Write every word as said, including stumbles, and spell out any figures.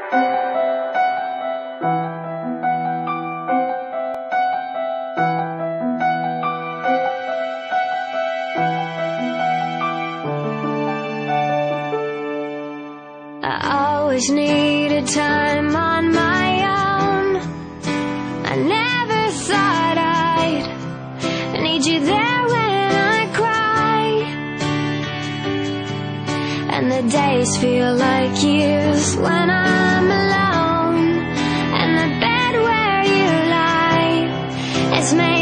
I always needed time on my own. I never thought I'd need you there when I cry, and the days feel like years when I'm alone, and the bed where you lie is made